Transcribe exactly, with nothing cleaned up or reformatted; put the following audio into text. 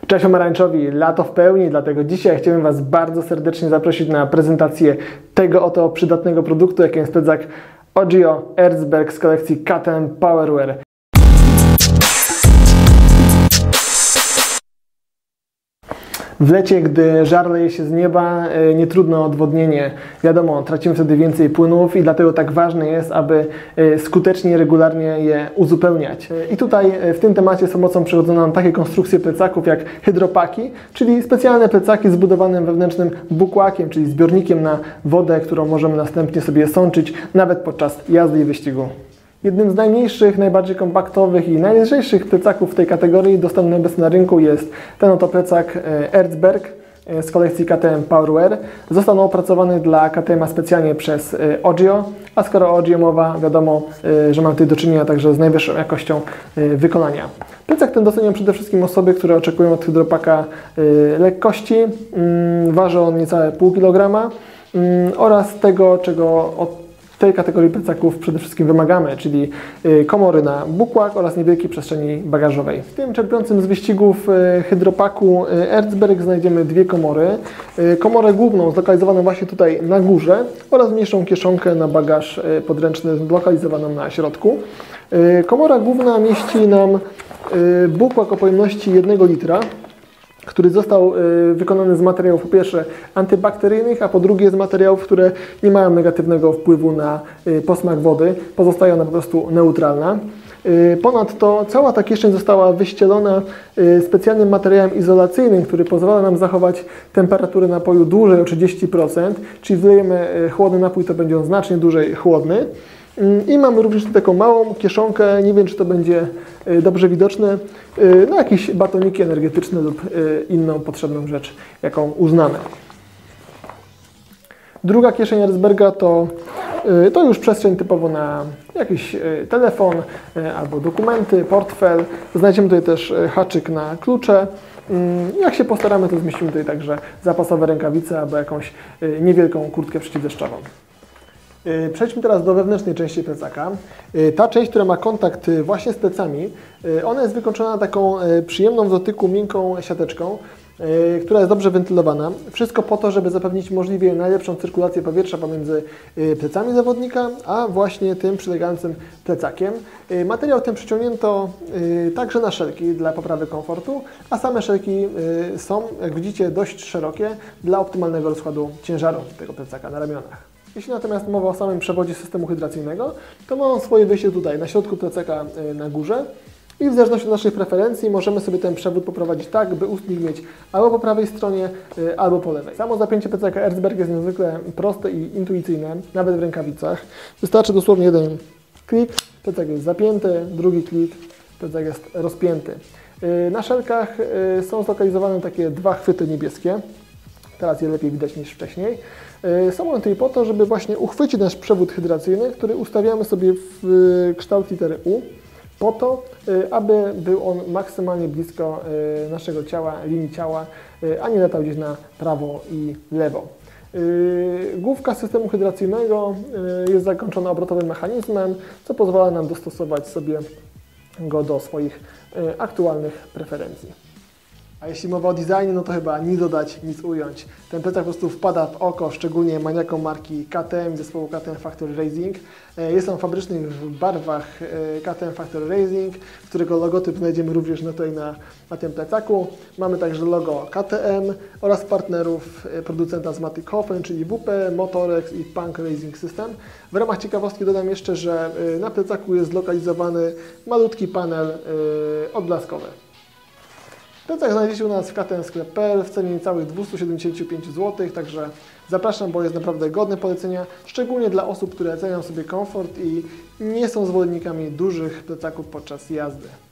Cześć pomarańczowi, lato w pełni, dlatego dzisiaj chciałbym Was bardzo serdecznie zaprosić na prezentację tego oto przydatnego produktu, jakim jest plecak Ogio Erzberg z kolekcji K T M Powerwear. W lecie, gdy żar leje się z nieba, nie trudno o odwodnienie. Wiadomo, tracimy wtedy więcej płynów i dlatego tak ważne jest, aby skutecznie, regularnie je uzupełniać. I tutaj w tym temacie z pomocą przychodzono nam takie konstrukcje plecaków jak hydropaki, czyli specjalne plecaki zbudowane wewnętrznym bukłakiem, czyli zbiornikiem na wodę, którą możemy następnie sobie sączyć nawet podczas jazdy i wyścigu. Jednym z najmniejszych, najbardziej kompaktowych i najlżejszych plecaków w tej kategorii dostępny obecnie na rynku jest ten oto plecak Erzberg z kolekcji K T M Powerwear. Został on opracowany dla K T M a specjalnie przez Ogio, a skoro o Ogio mowa, wiadomo, że mamy tutaj do czynienia także z najwyższą jakością wykonania. Plecak ten doceniam przede wszystkim osoby, które oczekują od hydropaka lekkości. Waży on niecałe pół kilograma oraz tego, czego od w tej kategorii plecaków przede wszystkim wymagamy, czyli komory na bukłak oraz niewielkiej przestrzeni bagażowej. W tym czerpiącym z wyścigów hydropaku Erzberg znajdziemy dwie komory. Komorę główną zlokalizowaną właśnie tutaj na górze oraz mniejszą kieszonkę na bagaż podręczny zlokalizowaną na środku. Komora główna mieści nam bukłak o pojemności jednego litra, który został wykonany z materiałów po pierwsze antybakteryjnych, a po drugie z materiałów, które nie mają negatywnego wpływu na posmak wody, pozostaje ona po prostu neutralna. Ponadto cała ta kieszeń została wyścielona specjalnym materiałem izolacyjnym, który pozwala nam zachować temperaturę napoju dłużej o trzydzieści procent, czyli wlejemy chłodny napój, to będzie on znacznie dłużej chłodny. I mamy również taką małą kieszonkę, nie wiem czy to będzie dobrze widoczne, na jakieś batoniki energetyczne lub inną potrzebną rzecz, jaką uznamy. Druga kieszeń Erzberga to, to już przestrzeń typowo na jakiś telefon albo dokumenty, portfel. Znajdziemy tutaj też haczyk na klucze. Jak się postaramy, to zmieścimy tutaj także zapasowe rękawice albo jakąś niewielką kurtkę przeciwdeszczową. Przejdźmy teraz do wewnętrznej części plecaka. Ta część, która ma kontakt właśnie z plecami, ona jest wykończona taką przyjemną w dotyku miękką siateczką, która jest dobrze wentylowana. Wszystko po to, żeby zapewnić możliwie najlepszą cyrkulację powietrza pomiędzy plecami zawodnika, a właśnie tym przylegającym plecakiem. Materiał ten przyciągnięto także na szelki dla poprawy komfortu, a same szelki są, jak widzicie, dość szerokie dla optymalnego rozkładu ciężaru tego plecaka na ramionach. Jeśli natomiast mowa o samym przewodzie systemu hydracyjnego, to ma on swoje wyjście tutaj, na środku plecaka na górze i w zależności od naszych preferencji możemy sobie ten przewód poprowadzić tak, by ustnik mieć albo po prawej stronie, albo po lewej. Samo zapięcie plecaka Erzberg jest niezwykle proste i intuicyjne, nawet w rękawicach. Wystarczy dosłownie jeden klik, plecak jest zapięty, drugi klik, plecak jest rozpięty. Na szelkach są zlokalizowane takie dwa chwyty niebieskie. Teraz je lepiej widać niż wcześniej. Są one tutaj po to, żeby właśnie uchwycić nasz przewód hydracyjny, który ustawiamy sobie w kształt litery U, po to, aby był on maksymalnie blisko naszego ciała, linii ciała, a nie latał gdzieś na prawo i lewo. Główka systemu hydracyjnego jest zakończona obrotowym mechanizmem, co pozwala nam dostosować sobie go do swoich aktualnych preferencji. A jeśli mowa o designie, no to chyba nic dodać, nic ująć. Ten plecak po prostu wpada w oko, szczególnie maniakom marki K T M, zespołu K T M Factory Racing. Jest on fabryczny w barwach K T M Factory Racing, którego logotyp znajdziemy również tutaj na, na tym plecaku. Mamy także logo K T M oraz partnerów producenta z marki Hofen, czyli W P, Motorex i Punk Racing System. W ramach ciekawostki dodam jeszcze, że na plecaku jest zlokalizowany malutki panel odblaskowy. Plecak znajdziecie u nas w k t m sklep kropka p l w cenie niecałych dwieście siedemdziesiąt pięć złotych, także zapraszam, bo jest naprawdę godny polecenia, szczególnie dla osób, które cenią sobie komfort i nie są zwolennikami dużych plecaków podczas jazdy.